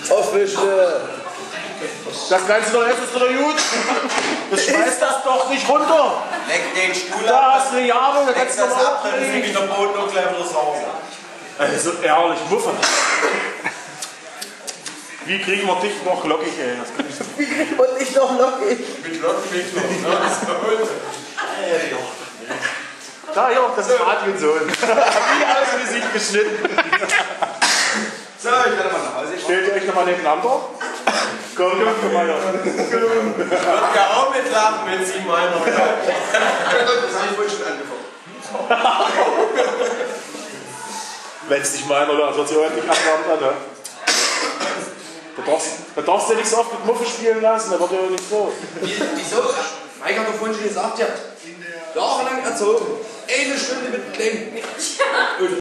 Aufwischte. Das kannst du doch jetzt, ist doch gut. Das schmeißt das doch nicht runter. Leck den Stuhl Da ab. hast du eine Jahre, da Leck kannst du das doch ab, auch dann ist nicht. der Boden noch gleich wieder sauber. Also ehrlich, Muffe. Wie kriegen wir dich noch lockig, ey? Das kann ich nicht. Wie kriegt man dich noch lockig? Mit Lockenweg noch. Ja, das ist gut. Da, ja, das ist Adrian Sohn. Wie aus dem Gesicht geschnitten. So, ich werde mal nach Hause. Stellt ihr euch nochmal nebeneinander? Komm mal her. Ich würde ja auch mitlachen, wenn Sie meinen. Das habe ich wohl schon angefangen. Wenn es nicht meiner oder wird sie heute nicht abwarten, ne? Da darfst du ja nicht so oft mit Muffe spielen lassen, da wird ja nicht so. Wieso? Mike hat doch vorhin schon gesagt, ihr habt jahrelang erzogen. Eine Stunde mit dem.